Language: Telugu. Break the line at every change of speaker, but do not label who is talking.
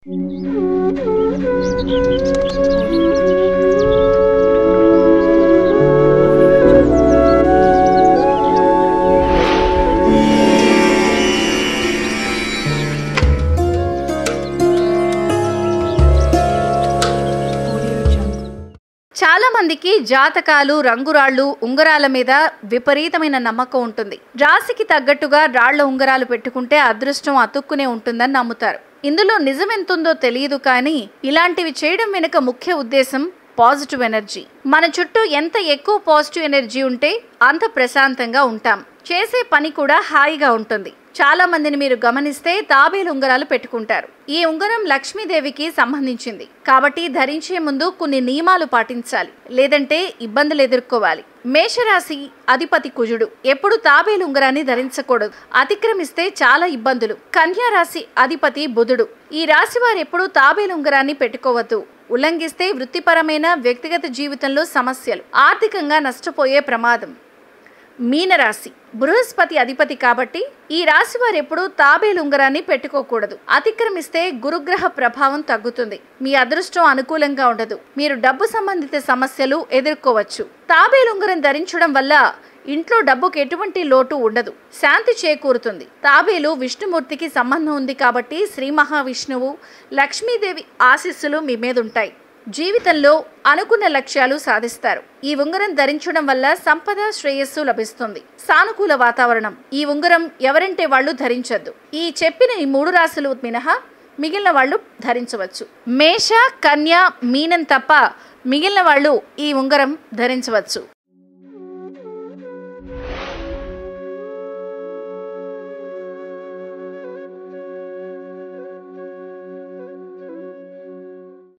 చాలా మందికి జాతకాలు, రంగురాళ్ళు, ఉంగరాల మీద విపరీతమైన నమ్మకం ఉంటుంది. రాశికి తగ్గట్టుగా రాళ్ల ఉంగరాలు పెట్టుకుంటే అదృష్టం అతుక్కునే ఉంటుందని నమ్ముతారు. ఇందులో నిజమెంతుందో తెలియదు, కానీ ఇలాంటివి చేయడం వెనుక ముఖ్య ఉద్దేశం పాజిటివ్ ఎనర్జీ. మన చుట్టూ ఎంత ఎక్కువ పాజిటివ్ ఎనర్జీ ఉంటే అంత ప్రశాంతంగా ఉంటాం. చేసే పని కూడా హాయిగా ఉంటుంది. చాలా మందిని మీరు గమనిస్తే తాబేలు ఉంగరాలు పెట్టుకుంటారు. ఈ ఉంగరం లక్ష్మీదేవికి సంబంధించింది కాబట్టి ధరించే ముందు కొన్ని నియమాలు పాటించాలి, లేదంటే ఇబ్బందులు ఎదుర్కోవాలి. మేషరాశి అధిపతి కుజుడు. ఎప్పుడు తాబేలు ఉంగరాన్ని ధరించకూడదు, అతిక్రమిస్తే చాలా ఇబ్బందులు. కన్యా రాశి అధిపతి బుధుడు. ఈ రాశి వారు ఎప్పుడు తాబేలు ఉంగరాన్ని పెట్టుకోవద్దు. ఉల్లంఘిస్తే వృత్తిపరమైన, వ్యక్తిగత జీవితంలో సమస్యలు, ఆర్థికంగా నష్టపోయే ప్రమాదం. మీనరాశి బృహస్పతి అధిపతి కాబట్టి ఈ రాశి వారు ఎప్పుడూ తాబేలు ఉంగరాన్ని పెట్టుకోకూడదు. అతిక్రమిస్తే గురుగ్రహ ప్రభావం తగ్గుతుంది. మీ అదృష్టం అనుకూలంగా ఉండదు. మీరు డబ్బు సంబంధిత సమస్యలు ఎదుర్కోవచ్చు. తాబేలు ఉంగరం ధరించడం వల్ల ఇంట్లో డబ్బుకి ఎటువంటి లోటు ఉండదు, శాంతి చేకూరుతుంది. తాబేలు విష్ణుమూర్తికి సంబంధం ఉంది కాబట్టి శ్రీ మహావిష్ణువు, లక్ష్మీదేవి ఆశీస్సులు మీ మీద ఉంటాయి. జీవితంలో అనుకున్న లక్ష్యాలు సాధిస్తారు. ఈ ఉంగరం ధరించడం వల్ల సంపద, శ్రేయస్సు లభిస్తుంది. సానుకూల వాతావరణం. ఈ ఉంగరం ఎవరంటే వాళ్ళు ధరించొద్దు. ఈ చెప్పిన ఈ 3 రాశులు మినహా మిగిలిన వాళ్ళు ధరించవచ్చు. మేష, కన్య, మీనం తప్ప మిగిలిన వాళ్ళు ఈ ఉంగరం ధరించవచ్చు.